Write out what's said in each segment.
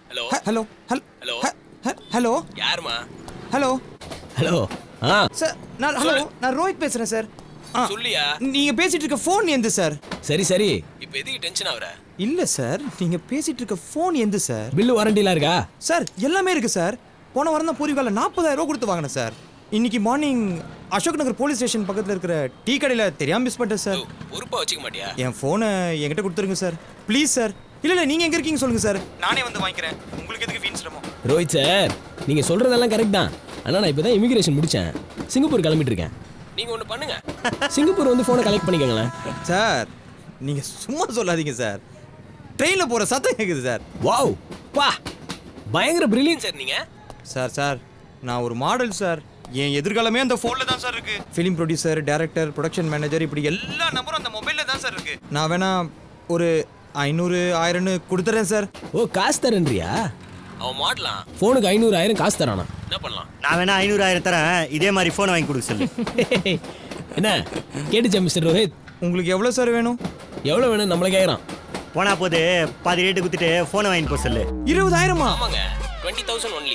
Hello hello hello hello யாருமா? Hello hello sir நான் ரோஹித் பேசுறேன் சார். சொல்லியா? நீங்க பேசிட்டு இருக்க ஃபோன் எந்த சார்? சரி சரி, இப்போ எதுக்கு டென்ஷன் ஆகுற? இல்ல சார், நீங்க பேசிட்டு இருக்க ஃபோன் எந்த சார்? பில்லு வாரண்டிலாம் இருக்கா? சார் எல்லாமே இருக்கு சார். போன வாரம் தான் பூர்விகால 40,000 ரூபா கொடுத்து வாங்கினேன் சார். இன்னைக்கு morning Ashok Nagar police station பக்கத்தில் இருக்கிற டீ கடையில் தெரியாம மிஸ் பண்ணிட்டேன் சார். பொறுப்பா வச்சுக்க மாட்டியா? என் ஃபோனை என்கிட்ட கொடுத்துருங்க சார் ப்ளீஸ் சார். இல்ல நீங்க எங்க இருக்கீங்க சொல்லுங்க சார், நானே வந்து வாங்கிக்கிறேன். உங்களுக்கு எதுக்கு வீண் சிரமம்? ரோஹித் சார், நீங்க சொல்றதெல்லாம் கரெக்ட் தான். ஆனா நான் இப்பதான் இமிகிரேஷன் முடிச்சேன், சிங்கப்பூர் கிளம்பிட்டு இருக்கேன். நீங்க ஒண்ணு பண்ணுங்க, சிங்கப்பூர் வந்து போனை கலெக்ட் பண்ணிக்கங்களேன். சார் நீங்க சும்மா சொல்லாதீங்க சார், ட்ரெயின்ல போற சத்தம் கேக்குது சார். வாவ் வா, பயங்கர பிரில்லியன்ட் சார் நீங்க. சார் நான் ஒரு மாடல் சார். என் எதிர்காலமே அந்த ஃபோன்ல தான் சார் இருக்கு. Film producer, director, production manager, இப்படி எல்லா நம்பரும் அந்த மொபைல்ல தான் சார் இருக்கு. நான் வேணா ஒரு 500,000 கொடுத்துறேன் சார். ஓ, காசு தரேன்றியா? அவன் மாடலாம் ஃபோனுக்கு 500,000 காசு தரானா? என்ன பண்ணலாம்? நான் வேணா 500,000 தரேன், இதே மாதிரி ஃபோனை வாங்கி கொடுக்க சொல்லு. என்ன கேட்டுச்சா மிஸ்டர் ரோஹித்? உங்களுக்கு எவ்வளோ சார் வேணும்? எவ்வளோ வேணும் நம்மளை கேட்குறான். போனா போது பாதி ரேட்டு கொடுத்துட்டு ஃபோனை வாங்கி போக சொல்லு. 20,000? ஆமாங்க, 20,000 ஒன்லி.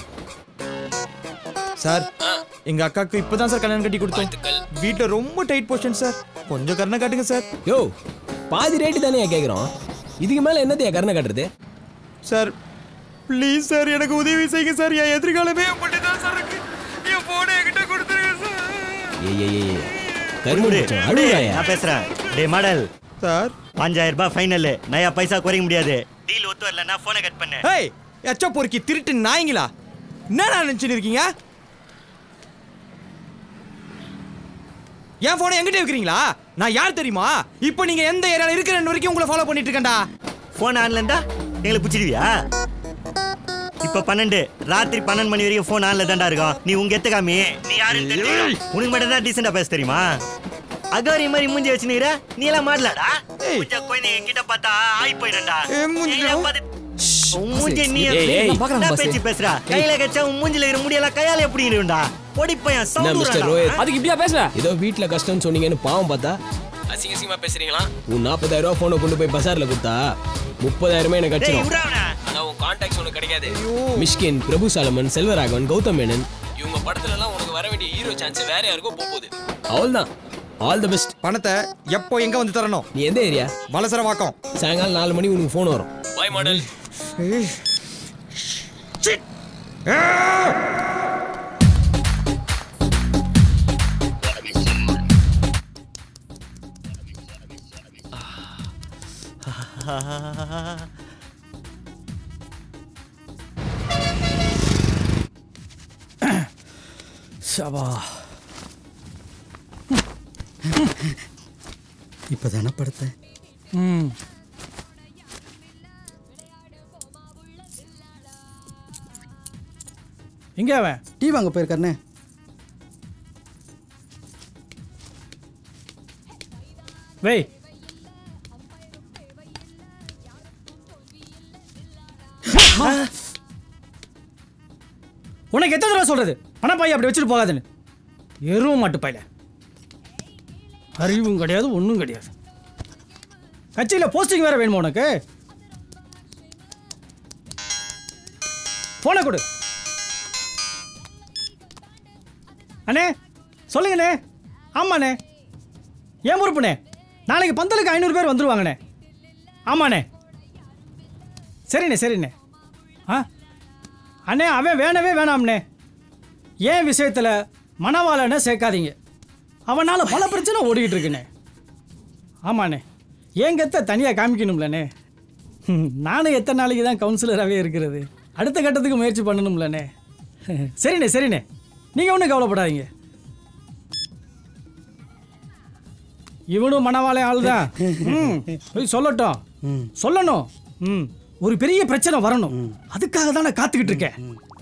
சார் எங்க அக்காக்கு இப்பதான் சார் கல்யாணம் கட்டி கொடுத்தோம். வீட்டில் ரொம்ப டைட் பொசிஷன் சார், கொஞ்சம் கருணை காட்டுங்க சார். யோ, பாதி ரேட்டு தானே கேட்குறோம், இதுக்கு மேலே என்னத்தையா கருணை காட்டுறது? சார் ப்ளீஸ் சார், எனக்கு உதவி செய்யுங்க சார். என் எதிர்காலமே உங்கள்கிட்ட தான் சார் இருக்கு. என் போனை என்கிட்ட கொடுத்துருங்க சார். ஏய் கருமுடி அழுவாயா? நான் பேசுறேன். டே மாடல் சார், 5,000 ரூபாய் ஃபைனல், நயா பைசா குறைக்க முடியாது. டீல் ஒத்து வரலன்னா ஃபோனை கட் பண்ணு. ஏய் எச்ச பொறுக்கி திருட்டு நாய்ங்களா, என்னடா நினைச்சுட்டு இருக்கீங்க? என் போனை என்கிட்ட வைக்கிறீங்களா? நான் யார் தெரியுமா? இப்போ நீங்க எந்த ஏரியால இருக்கிற வரைக்கும் உங்களை ஃபாலோ பண்ணிட்டு இருக்கேன்டா. ஃபோன் ஆன்ல இருந்தா எங்களுக்கு பிடிச்சிடுவியா? இப்ப 12 ராத்திரி 12 மணி வரைக்கும் ஃபோன் ஆன்ல தான்டா இருக்கும். நீ உங்க எத்தகாமி, நீ யாருன்னு தெரியும். உனக்கு மட்டும் தான் டீசெண்டா பேச தெரியுமா? அகாரி மாதிரி மூஞ்சி வச்சுனுற நீ எல்லாம் மாடலாடா. கொஞ்சம் குழந்தைங்க கிட்ட பார்த்தா ஆய் போயிடண்டா. மூஞ்சி நீ என்ன பேச்சு பேசுறா? கையில கச்சா மூஞ்சில இருக்கிற முடியெல்லாம் கையால எப்படி இருக்கும்டா? பொடிப்பையன் மிஸ்டர் ரோஹித், அதுக்கு இப்படியா பேசுற? ஏதோ வீட்ல கஷ்டம்னு சொன்னீங்கன்னு பாவம் பார்த்தா அசிங்கமா பேசுறீங்களா? உன் 40,000 ரூபாய் போனை கொண்டு போய் பசார்ல கொடுத்தா 30,000 எனக்கு கட்சிடும். ஆனா உன் கான்டாக்ட்ஸ் உனக்கு கிடைக்காது. மிஷ்கின், பிரபு சாலமன், செல்வராகவன், கௌதம் மேனன் இவங்க படத்துல எல்லாம் உனக்கு வர வேண்டிய ஹீரோ சான்ஸ் வேற யாருக்கோ போகுது. அவ்வளவுதான். All the best. பணத்தை எப்போ எங்க வந்து தரணும்? நீ எந்த ஏரியா? வலசரவாக்கம். சாயங்காலம் 4 மணி உனக்கு ஃபோன் வரும். Pi model. சபா இப்பதானே படுத்தேன். எங்க அவன் டீ வாங்க போயிருக்காருண்ணே. வை. உனக்கு எத்தனை தடவை சொல்றது பணம் பைய அப்படி வச்சுட்டு போகாதுன்னு? எருவும் மாட்டு பையில அறிவும் கிடையாது, ஒன்றும் கிடையாது. கட்சியில் போஸ்டிங் வேற வேணுமா உனக்கு? போன கொடு. அண்ணே சொல்லுங்கண்ணே. ஆமாண்ணே, ஏன் பொறுப்புண்ணே? நாளைக்கு பந்தலுக்கு 500 பேர் வந்துருவாங்கண்ணே. ஆமாண்ணே. சரிண்ணே. ஆ அண்ணே, அவன் வேணவே வேணாம்ண்ணே. ஏன் விஷயத்தில் மனவாளனை சேர்க்காதீங்க. அவனால் பல பிரச்சனை ஓடிக்கிட்டு இருக்குண்ணே. ஆமாண்ணே, ஏன் கெத்த தனியாக காமிக்கணும்லண்ணே. நானும் எத்தனை நாளைக்கு தான் கவுன்சிலராகவே இருக்கிறது? அடுத்த கட்டத்துக்கு முயற்சி பண்ணணும்லண்ணே. சரிண்ணே, நீங்கள் ஒன்றும் கவலைப்படாதீங்க. இவனும் மனவாளை ஆள் தான். போய் சொல்லணும். ஒரு பெரிய பிரச்சனை வரணும், அதுக்காக தான் நான் காத்துக்கிட்டு இருக்கேன்.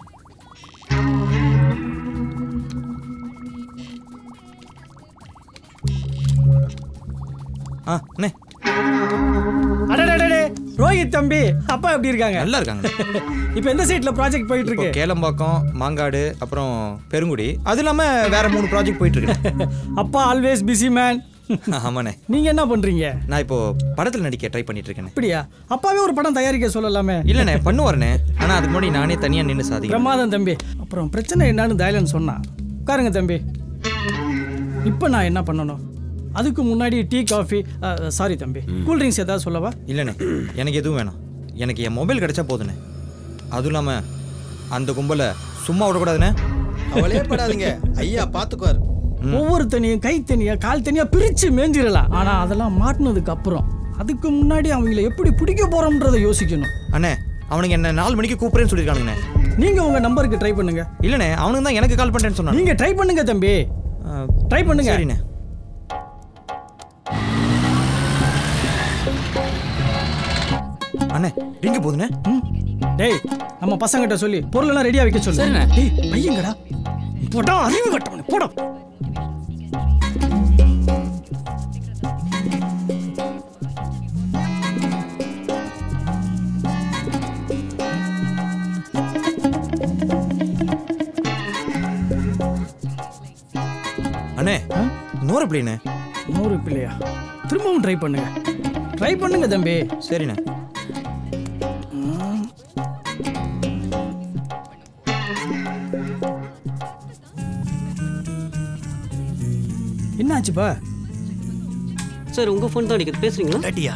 ரோஹித் தம்பி, அப்பா எப்படி இருக்காங்க? நல்லா இருக்காங்க. இப்போ எந்த சைட்ல ப்ராஜெக்ட் போயிட்டு இருக்கு? கேளம்பாக்கம், மாங்காடு, அப்புறம் பெருங்குடி. அது இல்லாம வேற 3 ப்ராஜெக்ட் போயிட்டு இருக்கு. அப்பா ஆல்வேஸ் பிஸி மேன். ஆமாண்ணே. நீங்க என்ன பண்றீங்க? நான் இப்போ படத்தில் நடிக்க ட்ரை பண்ணிட்டு இருக்கேன். அப்படியா? அப்பாவே ஒரு படம் தயாரிக்க சொல்லலாமே. இல்லைண்ணே, பண்ணுவாருண்ணே. ஆனால் அதுக்கு முன்னாடி நானே தனியாக நின்று சாதிக்கிறேன். பிரமாதம் தம்பி. அப்புறம் பிரச்சனை என்னன்னு தயலன்னு சொன்னா. உட்காருங்க தம்பி. இப்போ நான் என்ன பண்ணணும்? அதுக்கு முன்னாடி டீ காஃபி, சாரி தம்பி, கூல்ட்ரிங்க்ஸ் ஏதாவது சொல்லவா? இல்லைண்ணே, எனக்கு எதுவும் வேணாம். எனக்கு என் மொபைல் கிடைச்சா போதுண்ணே. அதுவும் இல்லாமல் அந்த கும்பலை சும்மா விடக்கூடாதுண்ணே. அவளே படாதீங்க, ஐயா பார்த்துக்குவார். ஒவ்வொரு தனியும் கை தனியா கால் தனியா பிரிச்சு மேஞ்சிடலாம். ஆனா அதெல்லாம் மாட்டினதுக்கு அப்புறம் அதுக்கு முன்னாடி அவங்கள எப்படி பிடிக்க போறோம்ன்றதை யோசிக்கணும். அண்ணே, அவனுக்கு என்ன 4 மணிக்கு கூப்பிடுறேன்னு சொல்லியிருக்கானுங்கண்ணே. நீங்க உங்க நம்பருக்கு ட்ரை பண்ணுங்க. இல்லைண்ணே, அவனுக்கு தான் எனக்கு கால் பண்ணுறேன்னு சொன்னான். நீங்க ட்ரை பண்ணுங்க தம்பி, ட்ரை பண்ணுங்க. சரிண்ணே. அண்ணே, ரிங்கு போதுண்ணே. டேய், நம்ம பசங்கிட்ட சொல்லி பொருளெல்லாம் ரெடியா வைக்க சொல்லு. சரிண்ணே. டேய் பையங்கடா, போடா அறிவு கட்டவனே, போடா. அண்ணே, நூறு பிள்ளைண்ணே. 100 பிள்ளையா? திரும்பவும் ட்ரை பண்ணுங்க, ட்ரை பண்ணுங்க தம்பி. சரிண்ணே. என்ன ஆச்சுப்பா? சார் உங்க ஃபோன் தான் அடிக்குது, பேசுறீங்களா? கட்டியா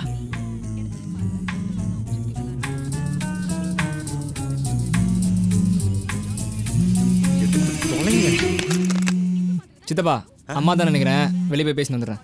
சித்தப்பா, அம்மா தான் நினைக்கிறேன். வெளியே போய் பேசி வந்துடுறேன்.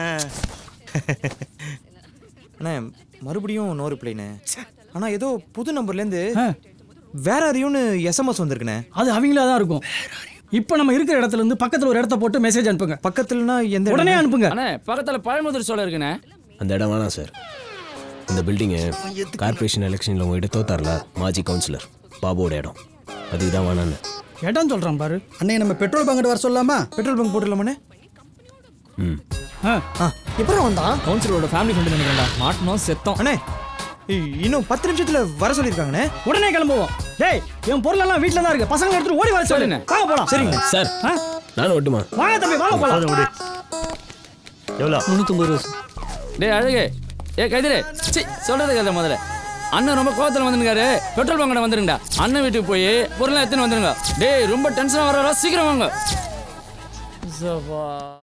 அண்ணே, மறுபடியும் நூறு பிள்ளைண்ணே. ஆனால் ஏதோ புது நம்பர்லேருந்து வேற யாரையும்னு எஸ்எம்எஸ் வந்திருக்குண்ணே. அது அவங்களா தான் இருக்கும். இப்போ நம்ம இருக்கிற இடத்துல இருந்து பக்கத்துல ஒரு இடத்த போட்டு மெசேஜ் அனுப்புங்க. பக்கத்துலனா எந்த உடனே அனுப்புங்க. அண்ணே, பக்கத்துல பழமுதிர் சோலை இருக்குண்ணே. அந்த இடம் வேணாம் சார். இந்த பில்டிங்கு கார்பரேஷன் எலெக்ஷனில் உங்ககிட்ட தோத்தார்ல மாஜி கவுன்சிலர் பாபுவோட இடம், அதுக்கு தான் வேணான்னு. இடம் சொல்றான் பாரு. அண்ணே நம்ம பெட்ரோல் பங்கிட்டு வர சொல்லாமா? பெட்ரோல் பங்க் போட்டுடலாமாண்ணே? ம், எப்படி வந்தான்? கவுன்சிலரோட ஃபேமிலி ஃப்ரெண்டு நினைக்கிறேன்டா. மாட்டணும் செத்தோம். அண்ணே, இன்னும் 10 நிமிஷத்துல வர சொல்லியிருக்காங்கண்ணே. உடனே கிளம்புவோம். டேய், என் பொருளெல்லாம் வீட்டில் தான் இருக்கு, பசங்களை எடுத்துட்டு ஓடி வர சொல்லுங்க. வாங்க போலாம். சரிங்க சார், நானும் ஒட்டுமா? வாங்க தம்பி, வாங்க போலாம். போதும் விடு. எவ்வளோ? 350 ரூபா. டேய் அழகு, கைதிரே, சொல்றது கேட்ட முதல்ல. அண்ணன் ரொம்ப கோவத்தில் வந்துருக்காரு, பெட்ரோல் பங்கட வந்துருங்கடா. அண்ணன் வீட்டுக்கு போய் பொருளை எடுத்துன்னு வந்துருங்க. டேய் ரொம்ப டென்ஷனாக வர, சீக்கிரம் வாங்க.